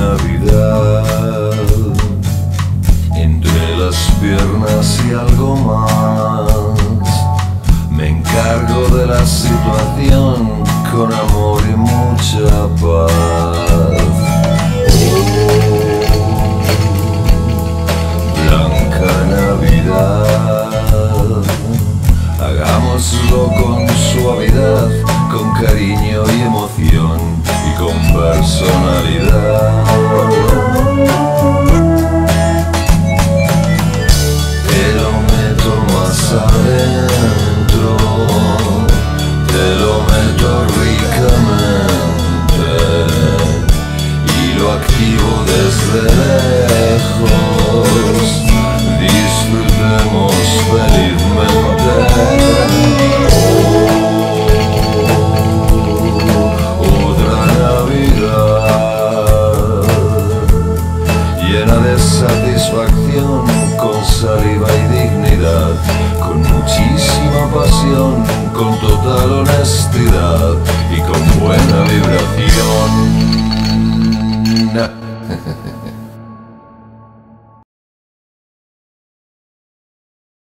Navidad, entre las piernas y algo más, me encargo de la situación con amor y mucha paz. Blanca Navidad, hagámoslo con suavidad, con cariño y emoción y con personalidad. Te lo meto más adentro, te lo meto ricamente y lo activo desde lejos. Disfrutemos felizmente. Otra Navidad llena de satisfacción, con saliva y dignidad, con muchísima pasión, con total honestidad y con